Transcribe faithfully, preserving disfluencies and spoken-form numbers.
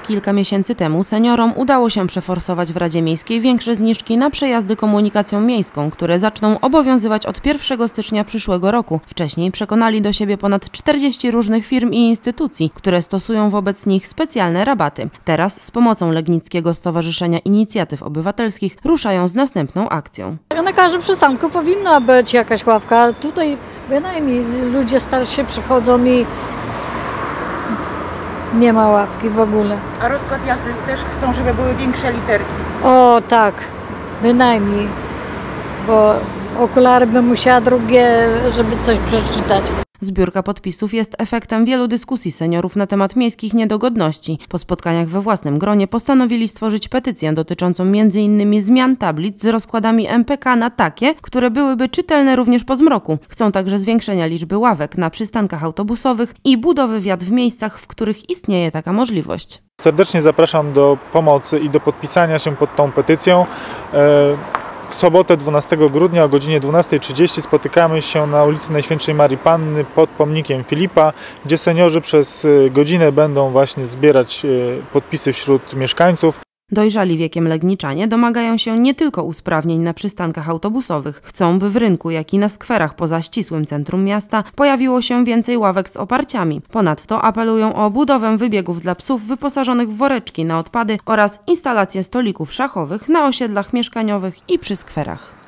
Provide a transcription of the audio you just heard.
Kilka miesięcy temu seniorom udało się przeforsować w Radzie Miejskiej większe zniżki na przejazdy komunikacją miejską, które zaczną obowiązywać od pierwszego stycznia przyszłego roku. Wcześniej przekonali do siebie ponad czterdzieści różnych firm i instytucji, które stosują wobec nich specjalne rabaty. Teraz z pomocą Legnickiego Stowarzyszenia Inicjatyw Obywatelskich ruszają z następną akcją. Na każdym przystanku powinna być jakaś ławka. Tutaj bynajmniej ludzie starsi przychodzą i nie ma ławki w ogóle. A rozkład jazdy też chcą, żeby były większe literki? O tak, bynajmniej, bo okulary bym musiała drugie, żeby coś przeczytać. Zbiórka podpisów jest efektem wielu dyskusji seniorów na temat miejskich niedogodności. Po spotkaniach we własnym gronie postanowili stworzyć petycję dotyczącą między innymi zmian tablic z rozkładami M P K na takie, które byłyby czytelne również po zmroku. Chcą także zwiększenia liczby ławek na przystankach autobusowych i budowy wiat w miejscach, w których istnieje taka możliwość. Serdecznie zapraszam do pomocy i do podpisania się pod tą petycją. W sobotę dwunastego grudnia o godzinie dwunastej trzydzieści spotykamy się na ulicy Najświętszej Marii Panny pod pomnikiem Filipa, gdzie seniorzy przez godzinę będą właśnie zbierać podpisy wśród mieszkańców. Dojrzali wiekiem legniczanie domagają się nie tylko usprawnień na przystankach autobusowych. Chcą, by w rynku, jak i na skwerach poza ścisłym centrum miasta pojawiło się więcej ławek z oparciami. Ponadto apelują o budowę wybiegów dla psów wyposażonych w woreczki na odpady oraz instalację stolików szachowych na osiedlach mieszkaniowych i przy skwerach.